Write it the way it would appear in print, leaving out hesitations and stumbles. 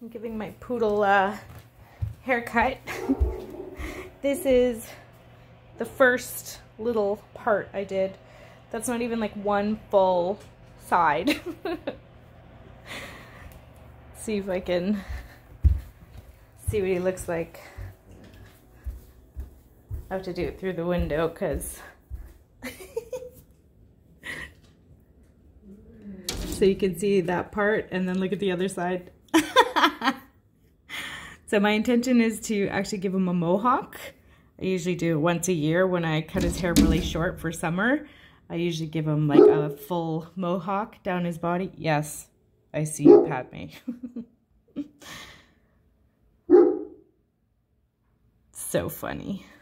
I'm giving my poodle a haircut. This is the first little part I did. That's not even like one full side. See if I can see what he looks like. I have to do it through the window because so you can see that part and then look at the other side. So my intention is to actually give him a mohawk. I usually do it once a year when I cut his hair really short for summer. I usually give him like a full mohawk down his body. Yes, I see you, Padme. So funny.